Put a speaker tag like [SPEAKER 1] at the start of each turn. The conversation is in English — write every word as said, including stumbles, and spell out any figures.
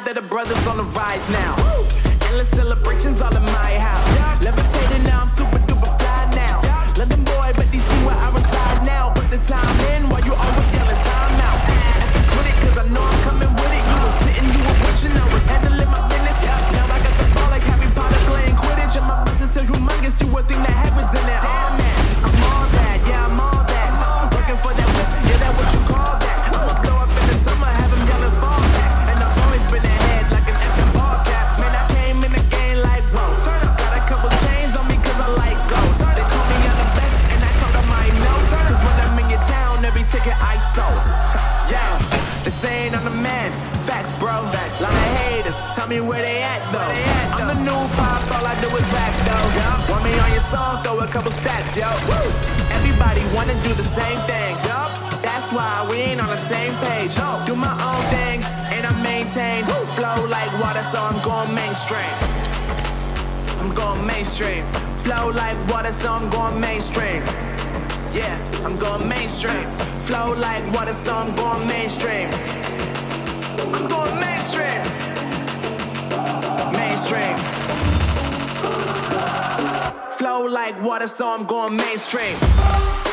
[SPEAKER 1] glad that the brothers on the rise now. Woo! Endless celebrations all in my house. Yeah. Levitating now, I'm super duper fly now. Yeah. London boy, but they see where I reside now. Put the time in while you always yelling time out. And if quit it, cause I know I'm coming with it. You were sitting, you were watching, I was handling my business. Yeah. Now I got the ball like Harry Potter playing Quidditch. And my business is humongous, you would think that happens in there. Damn man, I'm all that, yeah, I'm all that. Working for that whip, yeah, that's what you call that. I'ma blow up in the summer, have them yelling fall back. And I've always been ahead like an effing ball cap. Man, I came in the game like, whoa. Got a couple chains on me cause I like gold. They call me on the best and I told them I know. Cause when I'm in your town, every ticket I sold. Yeah, this ain't on the man. Facts, bro. Facts. Lot of haters, tell me where they at though. They at, though. I'm the new pop, all I do is rap though. Yeah. Want me on your song, throw a couple stacks, yo. Woo. Everybody wanna do the same thing. Yup. That's why we ain't on the same page. No. Do my own thing, and I maintain. Woo. Flow like water, so I'm going mainstream. I'm going mainstream. Flow like water, so I'm going mainstream. Yeah, I'm going mainstream. Flow like water, so I'm going mainstream. I'm going mainstream. Mainstream. Flow like water, so I'm going mainstream.